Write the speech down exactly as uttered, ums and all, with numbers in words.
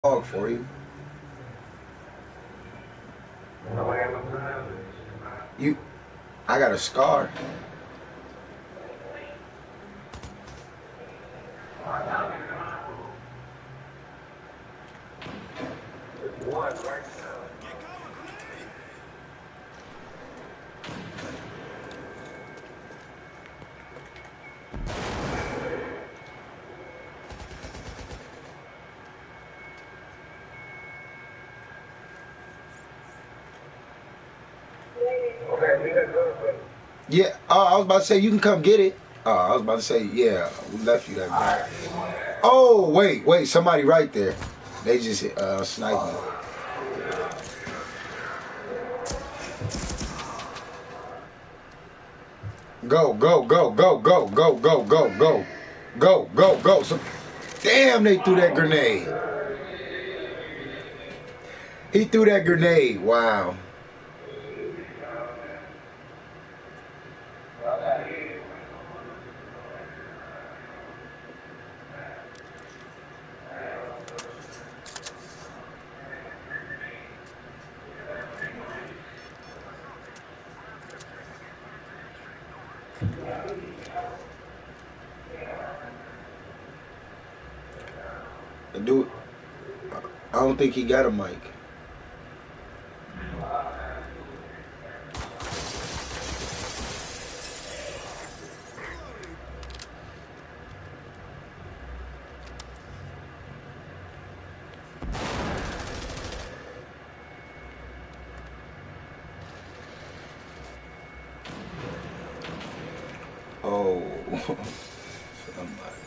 Dog for you. You, I got a scar. Yeah, oh, I was about to say you can come get it. Oh, I was about to say, yeah, we left you that guy. Oh, wait, wait, somebody right there. They just uh, sniped me. Go, go, go, go, go, go, go, go, go, go, go, go. So, damn, they threw that grenade. He threw that grenade. Wow. Dude, I don't think he got a mic. Oh, somebody.